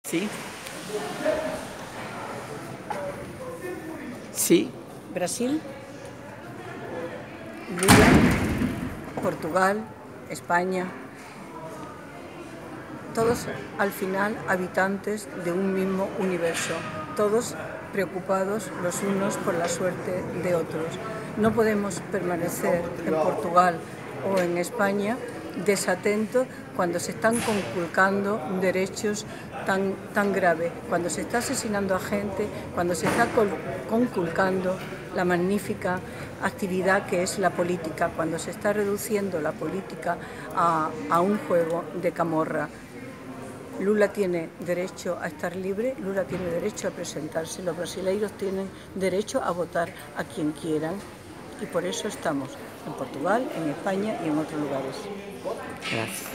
Sí. Sí. Brasil, Lula, Portugal, España, todos al final habitantes de un mismo universo, todos preocupados los unos por la suerte de otros. No podemos permanecer en Portugal o en España desatentos cuando se están conculcando derechos tan graves, cuando se está asesinando a gente, cuando se está conculcando la magnífica actividad que es la política, cuando se está reduciendo la política a un juego de camorra. Lula tiene derecho a estar libre, Lula tiene derecho a presentarse, los brasileiros tienen derecho a votar a quien quieran y por eso estamos en Portugal, en España y en otros lugares. Gracias.